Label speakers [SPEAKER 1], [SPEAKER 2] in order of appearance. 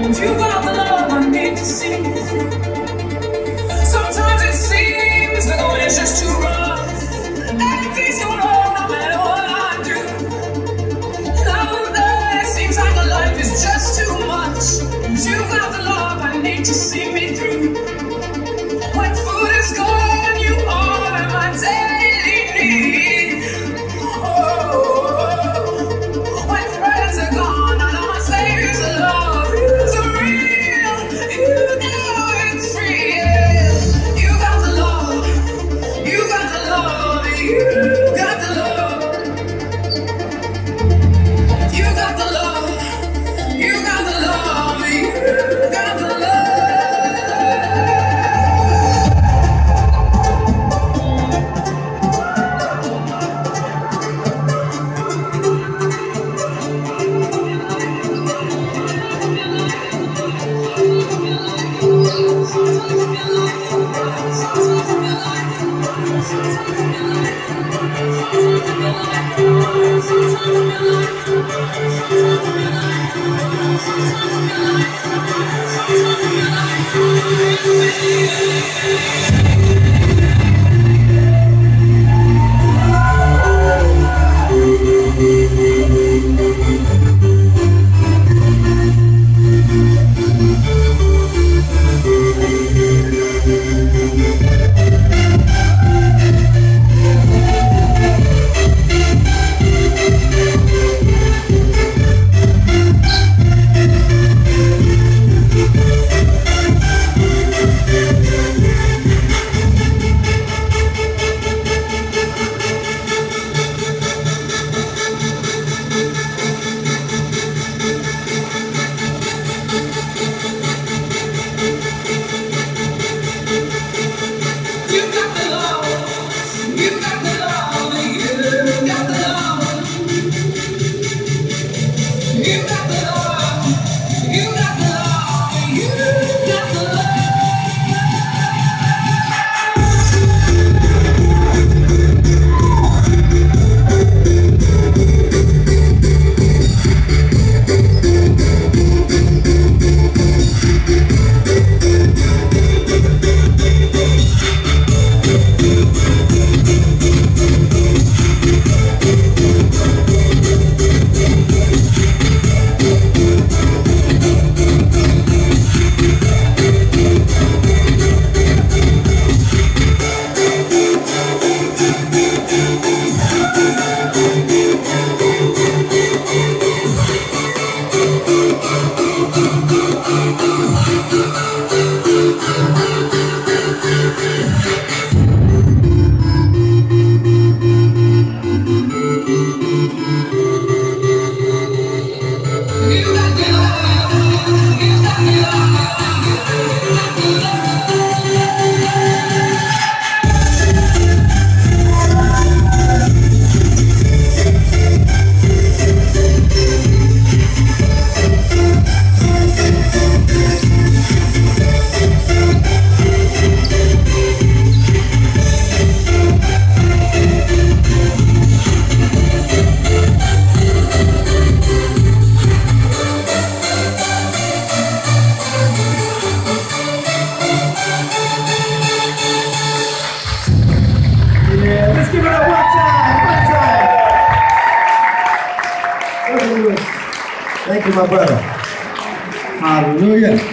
[SPEAKER 1] You got the love I need to see me through. Sometimes it seems the going is just too rough. Everything's too wrong no matter what I do. Nowadays it seems like a life is just too much. You got the love I need to see me through. When food is gone, you are my daily need. Oh, when friends are gone, I know my Savior's love is real. You know it's real. You got the love. You got the love. You got the love. You got the love. You got the love. You got the love.
[SPEAKER 2] Thank you, my brother. Hallelujah.